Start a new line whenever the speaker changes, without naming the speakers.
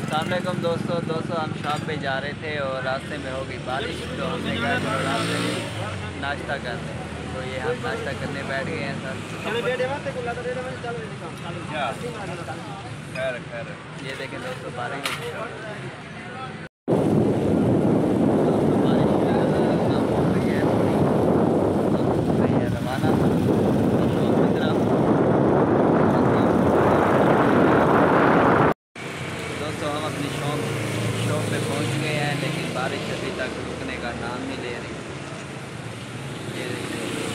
अस्सलामुअलैकुम दोस्तों हम शॉप पे जा रहे थे और रास्ते में हो गई बारिश, तो हमने कहा चलो रास्ते में नाश्ता करते हैं। तो ये हम नाश्ता करने बैठ गए हैं सर। खैर खैर ये देखें दोस्तों बारिश रवाना दोस्तों हम अपनी शॉप पे पहुंच गए हैं, लेकिन बारिश अभी तक रुकने का नाम नहीं ले रही। ये